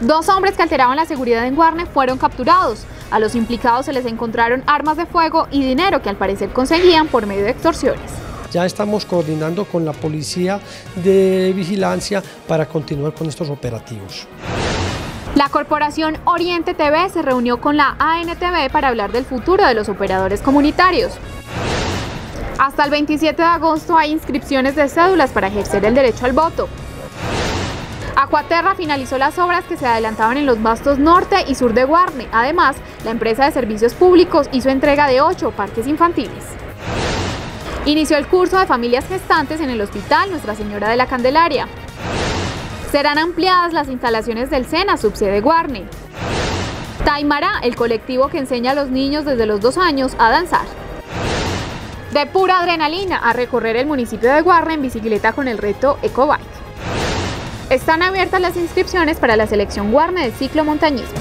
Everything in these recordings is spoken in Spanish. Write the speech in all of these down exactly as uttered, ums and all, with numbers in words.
Dos hombres que alteraban la seguridad en Guarne fueron capturados. A los implicados se les encontraron armas de fuego y dinero que al parecer conseguían por medio de extorsiones. Ya estamos coordinando con la Policía de Vigilancia para continuar con estos operativos. La Corporación Oriente T V se reunió con la A N T V para hablar del futuro de los operadores comunitarios. Hasta el veintisiete de agosto hay inscripciones de cédulas para ejercer el derecho al voto. Aquaterra finalizó las obras que se adelantaban en los vastos norte y sur de Guarne. Además, la empresa de servicios públicos hizo entrega de ocho parques infantiles. Inició el curso de familias gestantes en el Hospital Nuestra Señora de la Candelaria. Serán ampliadas las instalaciones del SENA, subsede Guarne. Taimará, el colectivo que enseña a los niños desde los dos años a danzar. De pura adrenalina, a recorrer el municipio de Guarne en bicicleta con el reto Ecobike. Están abiertas las inscripciones para la selección Guarne de ciclomontañismo.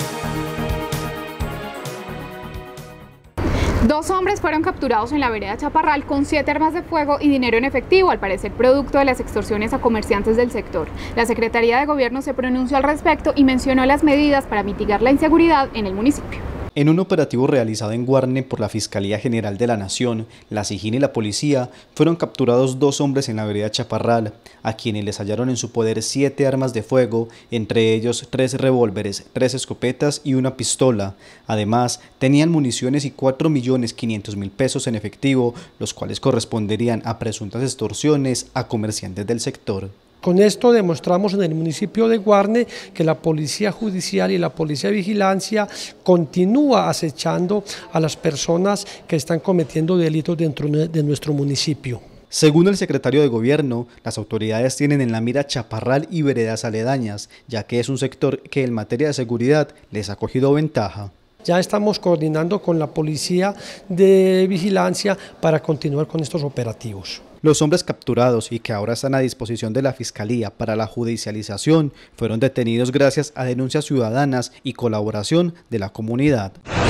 Dos hombres fueron capturados en la vereda Chaparral con siete armas de fuego y dinero en efectivo, al parecer producto de las extorsiones a comerciantes del sector. La Secretaría de Gobierno se pronunció al respecto y mencionó las medidas para mitigar la inseguridad en el municipio. En un operativo realizado en Guarne por la Fiscalía General de la Nación, la SIGIN y la policía, fueron capturados dos hombres en la vereda Chaparral, a quienes les hallaron en su poder siete armas de fuego, entre ellos tres revólveres, tres escopetas y una pistola. Además, tenían municiones y cuatro millones quinientos mil pesos en efectivo, los cuales corresponderían a presuntas extorsiones a comerciantes del sector. Con esto demostramos en el municipio de Guarne que la Policía Judicial y la Policía de Vigilancia continúa acechando a las personas que están cometiendo delitos dentro de nuestro municipio. Según el secretario de Gobierno, las autoridades tienen en la mira Chaparral y veredas aledañas, ya que es un sector que en materia de seguridad les ha cogido ventaja. Ya estamos coordinando con la Policía de Vigilancia para continuar con estos operativos. Los hombres capturados y que ahora están a disposición de la Fiscalía para la judicialización fueron detenidos gracias a denuncias ciudadanas y colaboración de la comunidad.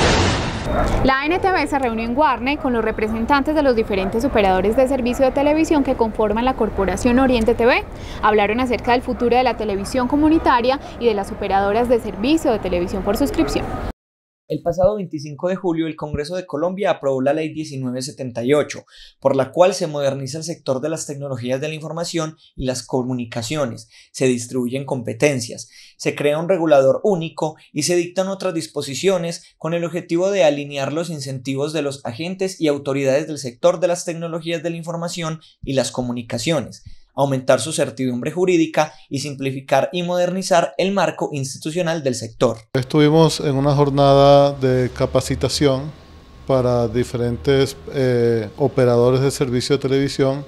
La A N T V se reunió en Guarne con los representantes de los diferentes operadores de servicio de televisión que conforman la Corporación Oriente T V. Hablaron acerca del futuro de la televisión comunitaria y de las operadoras de servicio de televisión por suscripción. El pasado veinticinco de julio, el Congreso de Colombia aprobó la Ley diecinueve setenta y ocho, por la cual se moderniza el sector de las tecnologías de la información y las comunicaciones, se distribuyen competencias, se crea un regulador único y se dictan otras disposiciones con el objetivo de alinear los incentivos de los agentes y autoridades del sector de las tecnologías de la información y las comunicaciones, aumentar su certidumbre jurídica y simplificar y modernizar el marco institucional del sector. Estuvimos en una jornada de capacitación para diferentes eh, operadores de servicio de televisión,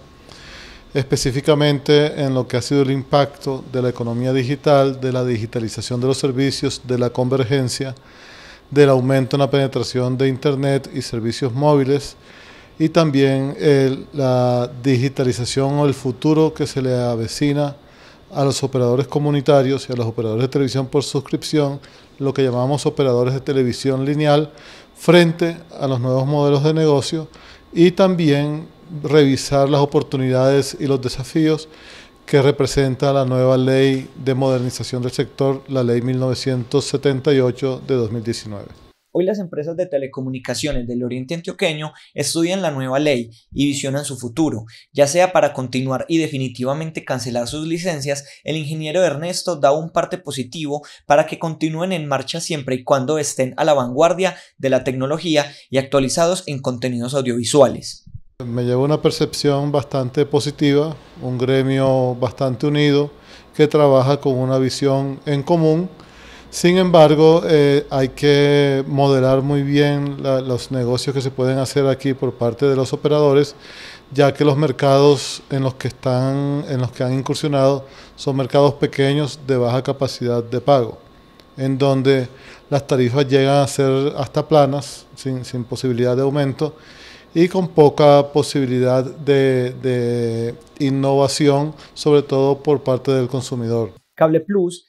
específicamente en lo que ha sido el impacto de la economía digital, de la digitalización de los servicios, de la convergencia, del aumento en la penetración de Internet y servicios móviles, y también el, la digitalización o el futuro que se le avecina a los operadores comunitarios y a los operadores de televisión por suscripción, lo que llamamos operadores de televisión lineal, frente a los nuevos modelos de negocio, y también revisar las oportunidades y los desafíos que representa la nueva ley de modernización del sector, la ley mil novecientos setenta y ocho de dos mil diecinueve. Hoy las empresas de telecomunicaciones del Oriente Antioqueño estudian la nueva ley y visionan su futuro, ya sea para continuar y definitivamente cancelar sus licencias. El ingeniero Ernesto da un parte positivo para que continúen en marcha siempre y cuando estén a la vanguardia de la tecnología y actualizados en contenidos audiovisuales. Me lleva una percepción bastante positiva, un gremio bastante unido que trabaja con una visión en común. Sin embargo, eh, hay que modelar muy bien la, los negocios que se pueden hacer aquí por parte de los operadores, ya que los mercados en los que están, en los que han incursionado son mercados pequeños de baja capacidad de pago, en donde las tarifas llegan a ser hasta planas, sin, sin posibilidad de aumento, y con poca posibilidad de, de innovación, sobre todo por parte del consumidor. Cable Plus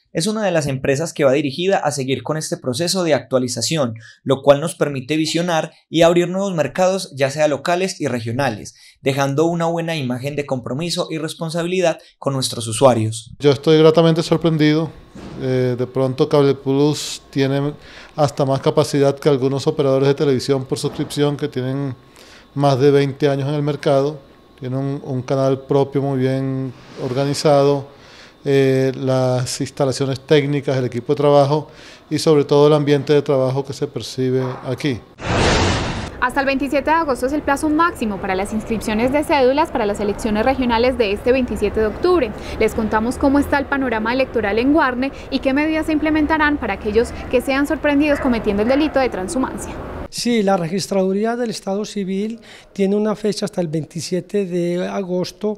es una de las empresas que va dirigida a seguir con este proceso de actualización, lo cual nos permite visionar y abrir nuevos mercados, ya sea locales y regionales, dejando una buena imagen de compromiso y responsabilidad con nuestros usuarios. Yo estoy gratamente sorprendido. Eh, de pronto Cable Plus tiene hasta más capacidad que algunos operadores de televisión por suscripción que tienen más de veinte años en el mercado. Tiene un, un canal propio muy bien organizado. Eh, las instalaciones técnicas, el equipo de trabajo y sobre todo el ambiente de trabajo que se percibe aquí. Hasta el veintisiete de agosto es el plazo máximo para las inscripciones de cédulas para las elecciones regionales de este veintisiete de octubre. Les contamos cómo está el panorama electoral en Guarne y qué medidas se implementarán para aquellos que sean sorprendidos cometiendo el delito de transhumancia. Sí, la Registraduría del Estado Civil tiene una fecha hasta el veintisiete de agosto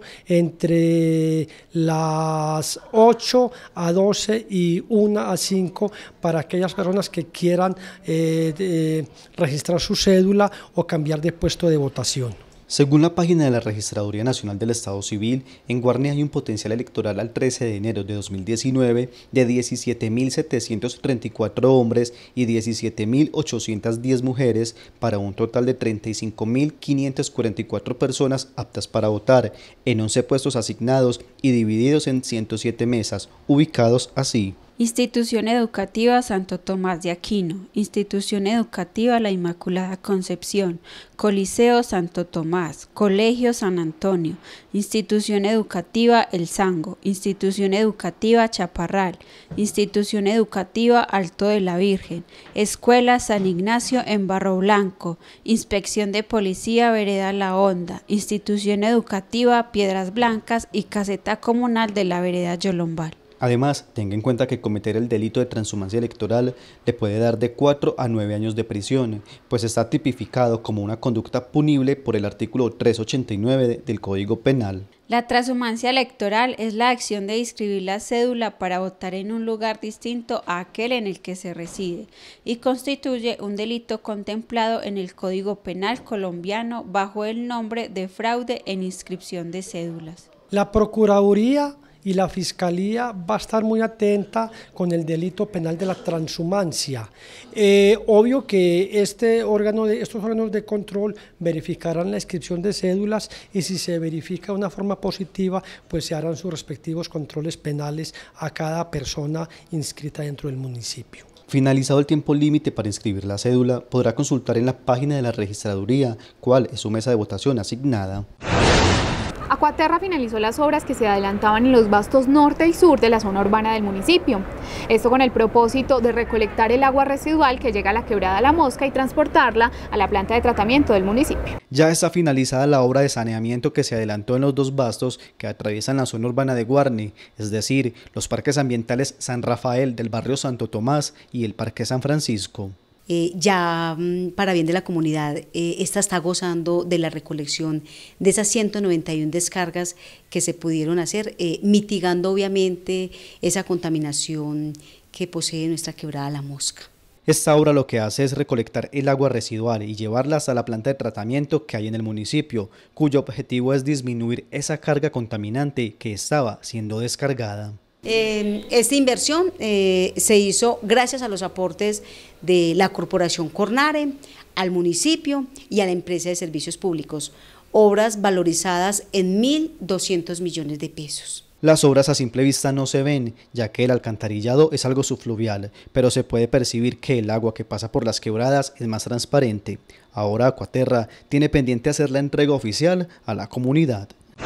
entre las ocho a doce y una a cinco para aquellas personas que quieran eh, de, registrar su cédula o cambiar de puesto de votación. Según la página de la Registraduría Nacional del Estado Civil, en Guarne hay un potencial electoral al trece de enero de dos mil diecinueve de diecisiete mil setecientos treinta y cuatro hombres y diecisiete mil ochocientas diez mujeres para un total de treinta y cinco mil quinientas cuarenta y cuatro personas aptas para votar en once puestos asignados y divididos en ciento siete mesas, ubicados así. Institución Educativa Santo Tomás de Aquino, Institución Educativa La Inmaculada Concepción, Coliseo Santo Tomás, Colegio San Antonio, Institución Educativa El Sango, Institución Educativa Chaparral, Institución Educativa Alto de la Virgen, Escuela San Ignacio en Barro Blanco, Inspección de Policía Vereda La Honda, Institución Educativa Piedras Blancas y Caseta Comunal de la Vereda Yolombal. Además, tenga en cuenta que cometer el delito de transhumancia electoral le puede dar de cuatro a nueve años de prisión, pues está tipificado como una conducta punible por el artículo trescientos ochenta y nueve del Código Penal. La transhumancia electoral es la acción de inscribir la cédula para votar en un lugar distinto a aquel en el que se reside y constituye un delito contemplado en el Código Penal colombiano bajo el nombre de fraude en inscripción de cédulas. La Procuraduría y la Fiscalía va a estar muy atenta con el delito penal de la transhumancia. Eh, obvio que este órgano de, estos órganos de control verificarán la inscripción de cédulas y si se verifica de una forma positiva, pues se harán sus respectivos controles penales a cada persona inscrita dentro del municipio. Finalizado el tiempo límite para inscribir la cédula, podrá consultar en la página de la Registraduría cuál es su mesa de votación asignada. Acuaterra finalizó las obras que se adelantaban en los bastos norte y sur de la zona urbana del municipio. Esto con el propósito de recolectar el agua residual que llega a la quebrada La Mosca y transportarla a la planta de tratamiento del municipio. Ya está finalizada la obra de saneamiento que se adelantó en los dos bastos que atraviesan la zona urbana de Guarne, es decir, los parques ambientales San Rafael del barrio Santo Tomás y el Parque San Francisco. Eh, ya para bien de la comunidad, eh, esta está gozando de la recolección de esas ciento noventa y una descargas que se pudieron hacer, eh, mitigando obviamente esa contaminación que posee nuestra quebrada La Mosca. Esta obra lo que hace es recolectar el agua residual y llevarla hasta la planta de tratamiento que hay en el municipio, cuyo objetivo es disminuir esa carga contaminante que estaba siendo descargada. Eh, esta inversión eh, se hizo gracias a los aportes de la Corporación Cornare, al municipio y a la empresa de servicios públicos, obras valorizadas en mil doscientos millones de pesos. Las obras a simple vista no se ven, ya que el alcantarillado es algo subfluvial, pero se puede percibir que el agua que pasa por las quebradas es más transparente. Ahora Acuaterra tiene pendiente hacer la entrega oficial a la comunidad.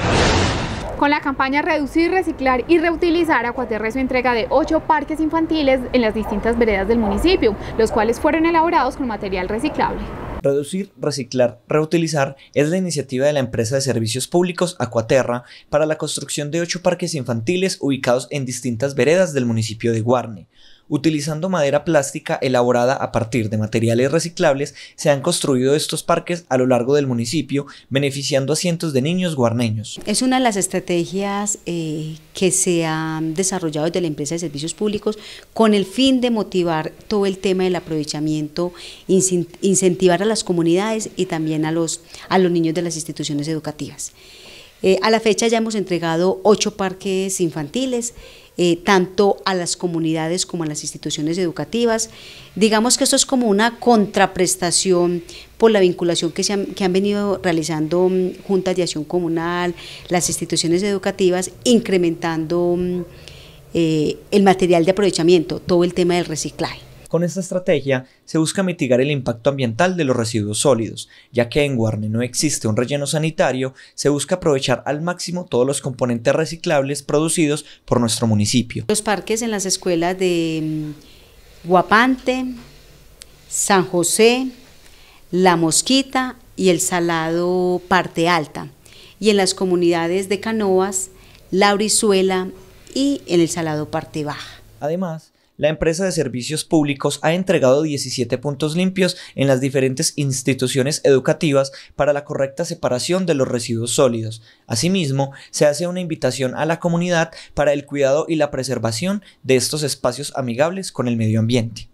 Con la campaña Reducir, Reciclar y Reutilizar, Acuaterra hizo entrega de ocho parques infantiles en las distintas veredas del municipio, los cuales fueron elaborados con material reciclable. Reducir, Reciclar, Reutilizar es la iniciativa de la empresa de servicios públicos Acuaterra para la construcción de ocho parques infantiles ubicados en distintas veredas del municipio de Guarne. Utilizando madera plástica elaborada a partir de materiales reciclables, se han construido estos parques a lo largo del municipio, beneficiando a cientos de niños guarneños. Es una de las estrategias eh, que se han desarrollado desde la empresa de servicios públicos con el fin de motivar todo el tema del aprovechamiento, incentivar a las comunidades y también a los, a los niños de las instituciones educativas. Eh, a la fecha ya hemos entregado ocho parques infantiles, eh, tanto a las comunidades como a las instituciones educativas. Digamos que esto es como una contraprestación por la vinculación que, se han, que han venido realizando um, juntas de acción comunal, las instituciones educativas, incrementando um, eh, el material de aprovechamiento, todo el tema del reciclaje. Con esta estrategia se busca mitigar el impacto ambiental de los residuos sólidos, ya que en Guarne no existe un relleno sanitario, se busca aprovechar al máximo todos los componentes reciclables producidos por nuestro municipio. Los parques en las escuelas de Guapante, San José, La Mosquita y El Salado Parte Alta, y en las comunidades de Canoas, La Brizuela y en El Salado Parte Baja. Además, la empresa de servicios públicos ha entregado diecisiete puntos limpios en las diferentes instituciones educativas para la correcta separación de los residuos sólidos. Asimismo, se hace una invitación a la comunidad para el cuidado y la preservación de estos espacios amigables con el medio ambiente.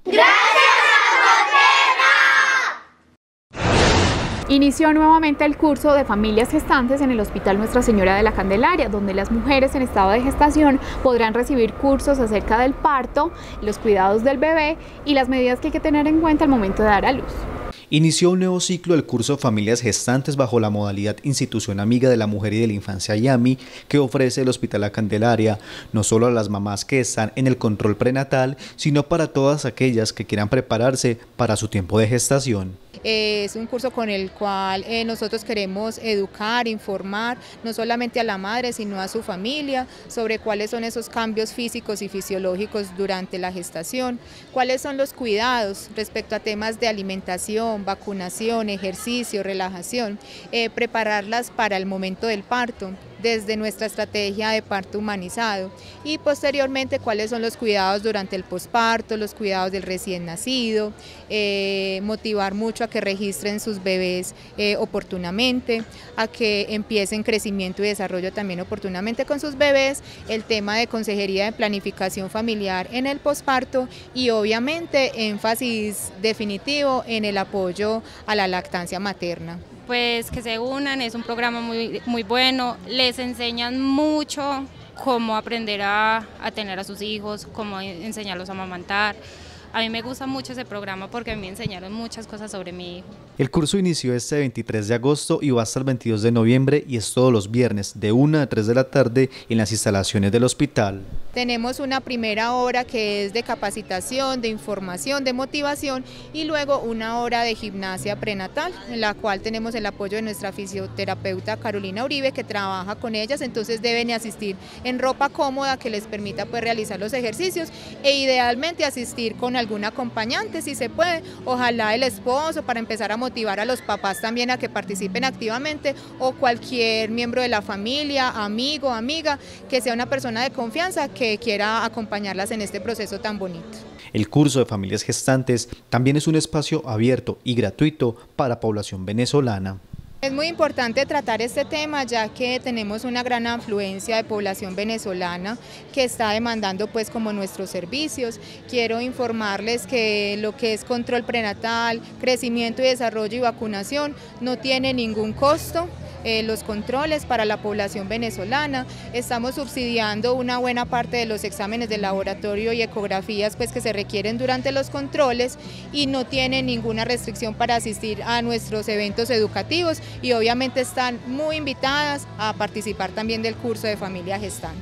Inició nuevamente el curso de familias gestantes en el Hospital Nuestra Señora de la Candelaria, donde las mujeres en estado de gestación podrán recibir cursos acerca del parto, los cuidados del bebé y las medidas que hay que tener en cuenta al momento de dar a luz. Inició un nuevo ciclo del curso Familias Gestantes bajo la modalidad Institución Amiga de la Mujer y de la Infancia I A M I que ofrece el Hospital La Candelaria, no solo a las mamás que están en el control prenatal, sino para todas aquellas que quieran prepararse para su tiempo de gestación. Es un curso con el cual eh, nosotros queremos educar, informar, no solamente a la madre, sino a su familia, sobre cuáles son esos cambios físicos y fisiológicos durante la gestación, cuáles son los cuidados respecto a temas de alimentación, vacunación, ejercicio, relajación, eh, prepararlas para el momento del parto, desde nuestra estrategia de parto humanizado, y posteriormente cuáles son los cuidados durante el posparto, los cuidados del recién nacido, eh, motivar mucho a que registren sus bebés eh, oportunamente, a que empiecen crecimiento y desarrollo también oportunamente con sus bebés, el tema de consejería de planificación familiar en el posparto y obviamente énfasis definitivo en el apoyo a la lactancia materna. Pues que se unan, es un programa muy, muy bueno, les enseñan mucho cómo aprender a, a tener a sus hijos, cómo enseñarlos a amamantar. A mí me gusta mucho ese programa porque me enseñaron muchas cosas sobre mi hijo. El curso inició este veintitrés de agosto y va hasta el veintidós de noviembre y es todos los viernes de una a tres de la tarde en las instalaciones del hospital. Tenemos una primera hora que es de capacitación, de información, de motivación y luego una hora de gimnasia prenatal, en la cual tenemos el apoyo de nuestra fisioterapeuta Carolina Uribe que trabaja con ellas, entonces deben asistir en ropa cómoda que les permita pues realizar los ejercicios e idealmente asistir con algún acompañante si se puede, ojalá el esposo para empezar a motivar a los papás también a que participen activamente o cualquier miembro de la familia, amigo, amiga, que sea una persona de confianza que quiera acompañarlas en este proceso tan bonito. El curso de Familias Gestantes también es un espacio abierto y gratuito para población venezolana. Es muy importante tratar este tema ya que tenemos una gran afluencia de población venezolana que está demandando pues como nuestros servicios. Quiero informarles que lo que es control prenatal, crecimiento y desarrollo y vacunación no tiene ningún costo. Eh, los controles para la población venezolana, estamos subsidiando una buena parte de los exámenes de laboratorio y ecografías pues, que se requieren durante los controles y no tienen ninguna restricción para asistir a nuestros eventos educativos y obviamente están muy invitadas a participar también del curso de familia gestante.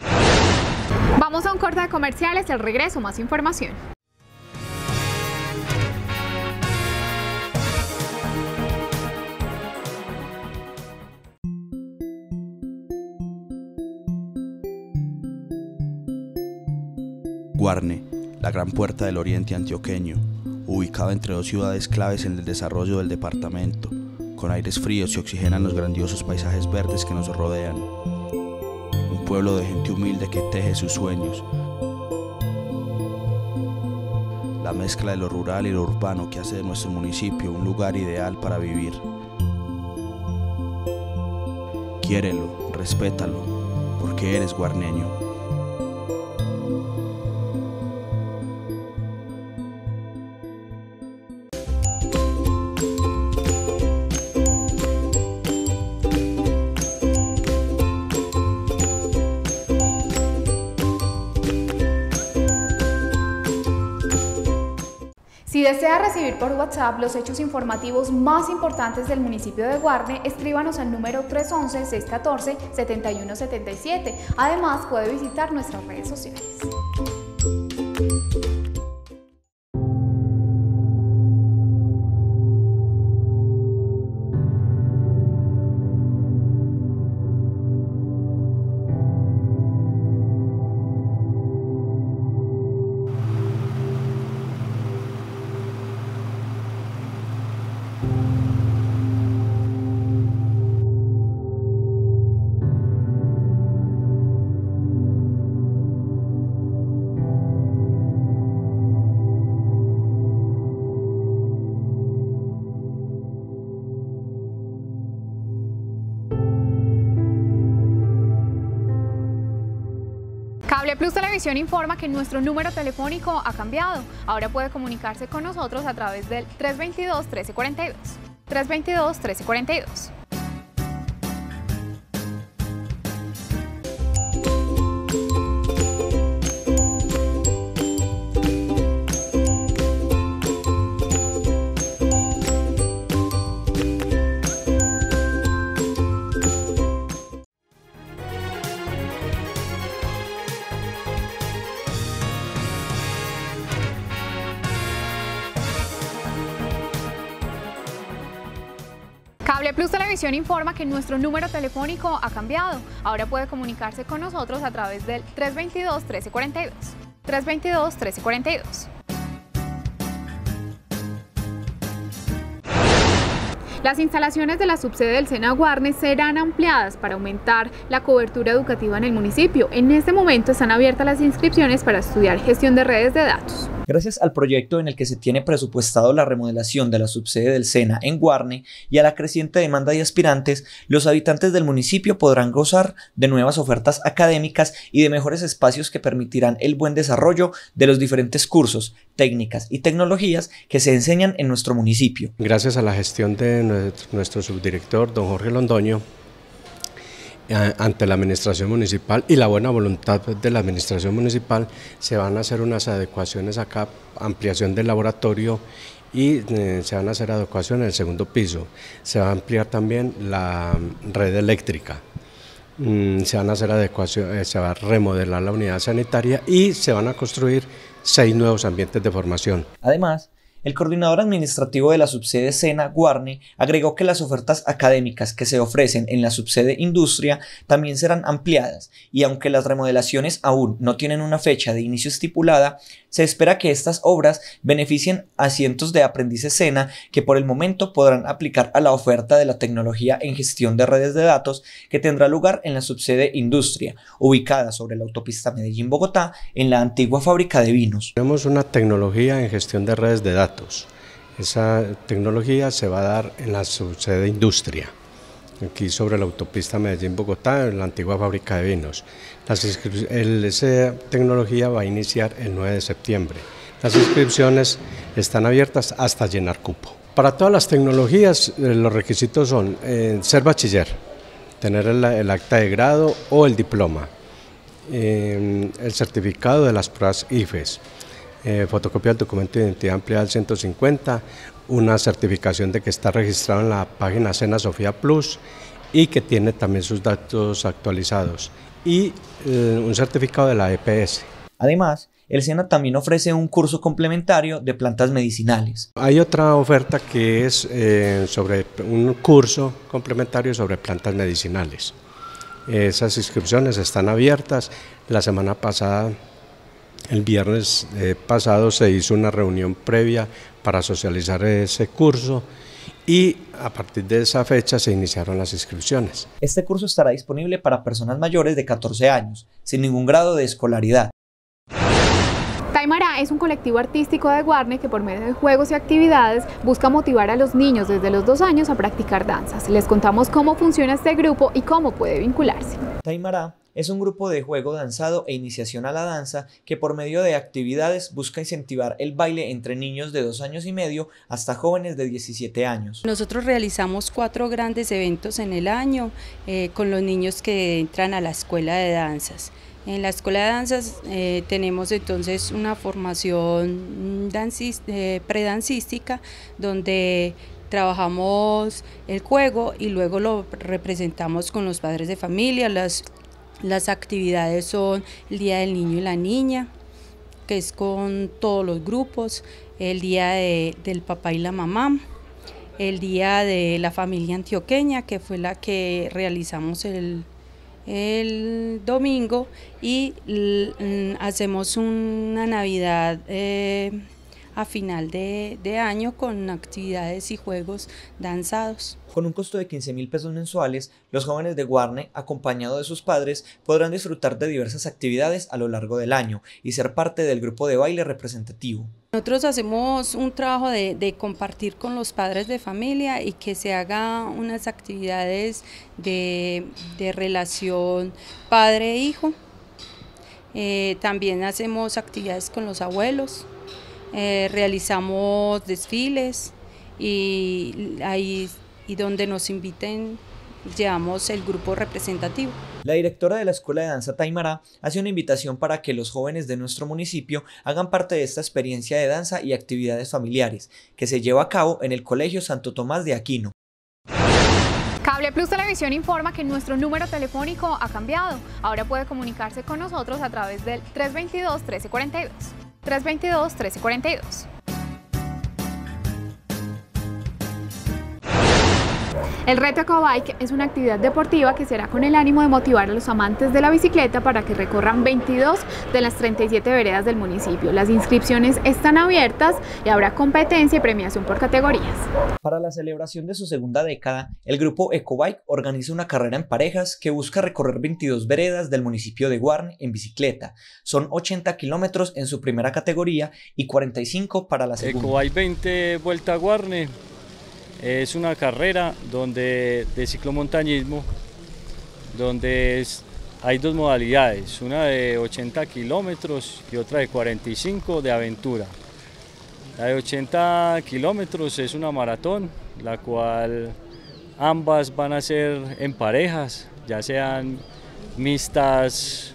Vamos a un corte de comerciales, al regreso más información. Guarne, la gran puerta del oriente antioqueño, ubicado entre dos ciudades claves en el desarrollo del departamento, con aires fríos y oxigenan los grandiosos paisajes verdes que nos rodean. Un pueblo de gente humilde que teje sus sueños. La mezcla de lo rural y lo urbano que hace de nuestro municipio un lugar ideal para vivir. Quiérelo, respétalo, porque eres guarneño. desea recibir por WhatsApp los hechos informativos más importantes del municipio de Guarne, escríbanos al número tres once, seiscientos catorce, setenta y uno setenta y siete. Además, puede visitar nuestras redes sociales. Cable Plus Televisión informa que nuestro número telefónico ha cambiado. Ahora puede comunicarse con nosotros a través del tres veintidós, trece cuarenta y dos. tres veintidós, trece cuarenta y dos. Cable Plus Televisión informa que nuestro número telefónico ha cambiado. Ahora puede comunicarse con nosotros a través del tres veintidós, trece cuarenta y dos. tres veintidós, trece cuarenta y dos. Las instalaciones de la subsede del SENA Guarne serán ampliadas para aumentar la cobertura educativa en el municipio. En este momento están abiertas las inscripciones para estudiar gestión de redes de datos. Gracias al proyecto en el que se tiene presupuestado la remodelación de la subsede del SENA en Guarne y a la creciente demanda de aspirantes, los habitantes del municipio podrán gozar de nuevas ofertas académicas y de mejores espacios que permitirán el buen desarrollo de los diferentes cursos, técnicas y tecnologías que se enseñan en nuestro municipio. Gracias a la gestión de nuestro subdirector, don Jorge Londoño, ante la administración municipal y la buena voluntad de la administración municipal, se van a hacer unas adecuaciones acá, ampliación del laboratorio y eh, se van a hacer adecuaciones en el segundo piso. Se va a ampliar también la red eléctrica, mm, se van a hacer adecuaciones, eh, se va a remodelar la unidad sanitaria y se van a construir seis nuevos ambientes de formación. Además, el coordinador administrativo de la subsede SENA Guarne agregó que las ofertas académicas que se ofrecen en la subsede Industria también serán ampliadas y aunque las remodelaciones aún no tienen una fecha de inicio estipulada, se espera que estas obras beneficien a cientos de aprendices SENA que por el momento podrán aplicar a la oferta de la tecnología en gestión de redes de datos que tendrá lugar en la subsede Industria, ubicada sobre la autopista Medellín-Bogotá en la antigua fábrica de vinos. Tenemos una tecnología en gestión de redes de datos. Esa tecnología se va a dar en la subsede Industria, aquí sobre la autopista Medellín-Bogotá, en la antigua fábrica de vinos. Las el, esa tecnología va a iniciar el nueve de septiembre. Las inscripciones están abiertas hasta llenar cupo. Para todas las tecnologías, eh, los requisitos son eh, ser bachiller, tener el, el acta de grado o el diploma, eh, el certificado de las pruebas I F E S, eh, fotocopia del documento de identidad ampliada al ciento cincuenta, una certificación de que está registrado en la página SENA Sofía Plus y que tiene también sus datos actualizados y eh, un certificado de la E P S. Además, el SENA también ofrece un curso complementario de plantas medicinales. Hay otra oferta que es eh, sobre un curso complementario sobre plantas medicinales. Esas inscripciones están abiertas. La semana pasada, el viernes eh, pasado, se hizo una reunión previa para socializar ese curso y a partir de esa fecha se iniciaron las inscripciones. Este curso estará disponible para personas mayores de catorce años, sin ningún grado de escolaridad. Taimara es un colectivo artístico de Guarne que por medio de juegos y actividades busca motivar a los niños desde los dos años a practicar danzas. Les contamos cómo funciona este grupo y cómo puede vincularse. Taimara es un grupo de juego danzado e iniciación a la danza que por medio de actividades busca incentivar el baile entre niños de dos años y medio hasta jóvenes de diecisiete años. Nosotros realizamos cuatro grandes eventos en el año eh, con los niños que entran a la escuela de danzas. En la Escuela de Danzas eh, tenemos entonces una formación dancis, eh, predancística donde trabajamos el juego y luego lo representamos con los padres de familia. Las, las actividades son el Día del Niño y la Niña, que es con todos los grupos, el Día de, del Papá y la Mamá, el Día de la Familia Antioqueña, que fue la que realizamos el el domingo, y l, hacemos una Navidad eh, a final de, de año con actividades y juegos danzados. Con un costo de quince mil pesos mensuales, los jóvenes de Guarne, acompañados de sus padres, podrán disfrutar de diversas actividades a lo largo del año y ser parte del grupo de baile representativo. Nosotros hacemos un trabajo de, de compartir con los padres de familia y que se haga unas actividades de, de relación padre-hijo. Eh, también hacemos actividades con los abuelos, eh, realizamos desfiles y ahí y donde nos inviten llevamos el grupo representativo. La directora de la Escuela de Danza Taimará hace una invitación para que los jóvenes de nuestro municipio hagan parte de esta experiencia de danza y actividades familiares que se lleva a cabo en el Colegio Santo Tomás de Aquino. Cable Plus Televisión informa que nuestro número telefónico ha cambiado. Ahora puede comunicarse con nosotros a través del tres veintidós, trece cuarenta y dos. tres veintidós, trece cuarenta y dos. El reto Ecobike es una actividad deportiva que será con el ánimo de motivar a los amantes de la bicicleta para que recorran veintidós de las treinta y siete veredas del municipio. Las inscripciones están abiertas y habrá competencia y premiación por categorías. Para la celebración de su segunda década, el grupo Ecobike organiza una carrera en parejas que busca recorrer veintidós veredas del municipio de Guarne en bicicleta. Son ochenta kilómetros en su primera categoría y cuarenta y cinco para la segunda. Ecobike veinte Vuelta a Guarne es una carrera donde, de ciclomontañismo donde es, hay dos modalidades, una de ochenta kilómetros y otra de cuarenta y cinco de aventura. La de ochenta kilómetros es una maratón, la cual ambas van a ser en parejas, ya sean mixtas,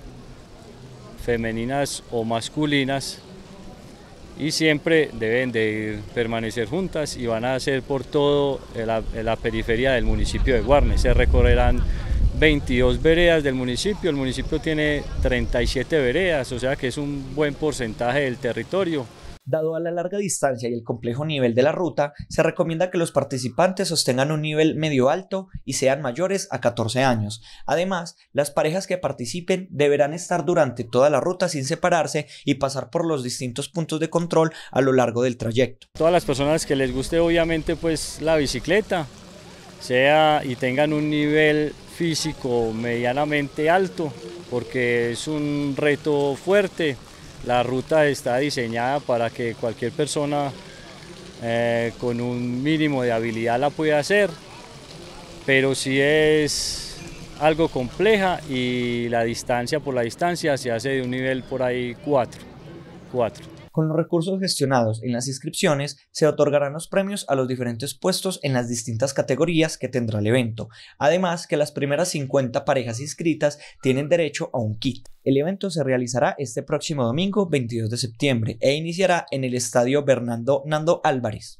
femeninas o masculinas, y siempre deben de ir, permanecer juntas y van a ser por todo la, la periferia del municipio de Guarne. Se recorrerán veintidós veredas del municipio, el municipio tiene treinta y siete veredas, o sea que es un buen porcentaje del territorio. Dado a la larga distancia y el complejo nivel de la ruta, se recomienda que los participantes sostengan un nivel medio alto y sean mayores a catorce años. Además, las parejas que participen deberán estar durante toda la ruta sin separarse y pasar por los distintos puntos de control a lo largo del trayecto. Todas las personas que les guste obviamente pues la bicicleta, sea y tengan un nivel físico medianamente alto, porque es un reto fuerte. La ruta está diseñada para que cualquier persona eh, con un mínimo de habilidad la pueda hacer, pero sí es algo compleja y la distancia por la distancia se hace de un nivel por ahí cuatro. Con los recursos gestionados en las inscripciones se otorgarán los premios a los diferentes puestos en las distintas categorías que tendrá el evento. Además que las primeras cincuenta parejas inscritas tienen derecho a un kit. El evento se realizará este próximo domingo veintidós de septiembre e iniciará en el estadio Bernardo Nando Álvarez.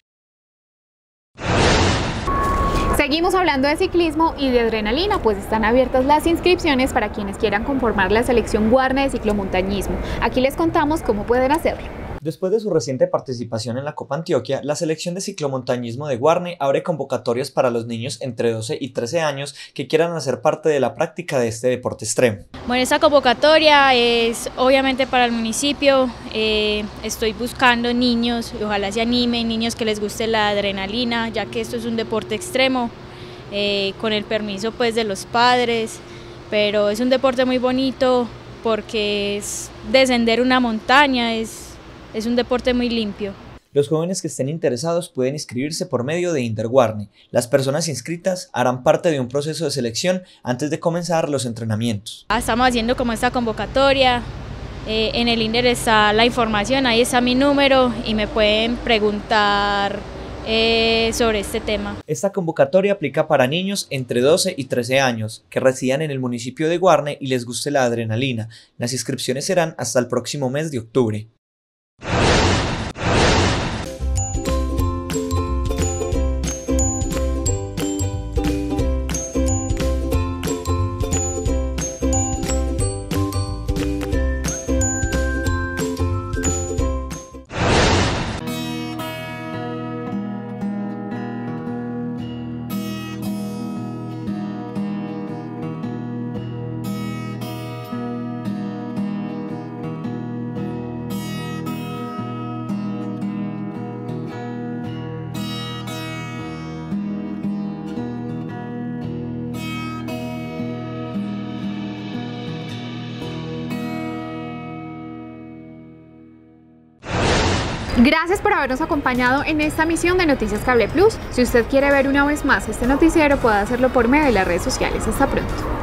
Seguimos hablando de ciclismo y de adrenalina, pues están abiertas las inscripciones para quienes quieran conformar la selección Guarne de ciclomontañismo. Aquí les contamos cómo pueden hacerlo. Después de su reciente participación en la Copa Antioquia, la selección de ciclomontañismo de Guarne abre convocatorias para los niños entre doce y trece años que quieran hacer parte de la práctica de este deporte extremo. Bueno, esta convocatoria es obviamente para el municipio. Eh, estoy buscando niños, y ojalá se animen, niños que les guste la adrenalina, ya que esto es un deporte extremo, eh, con el permiso pues de los padres, pero es un deporte muy bonito porque es descender una montaña, es Es un deporte muy limpio. Los jóvenes que estén interesados pueden inscribirse por medio de Interguarne. Las personas inscritas harán parte de un proceso de selección antes de comenzar los entrenamientos. Estamos haciendo como esta convocatoria, eh, en el Inder está la información, ahí está mi número y me pueden preguntar eh, sobre este tema. Esta convocatoria aplica para niños entre doce y trece años que residan en el municipio de Guarne y les guste la adrenalina. Las inscripciones serán hasta el próximo mes de octubre. Gracias por habernos acompañado en esta emisión de Noticias Cable Plus. Si usted quiere ver una vez más este noticiero, puede hacerlo por medio de las redes sociales. Hasta pronto.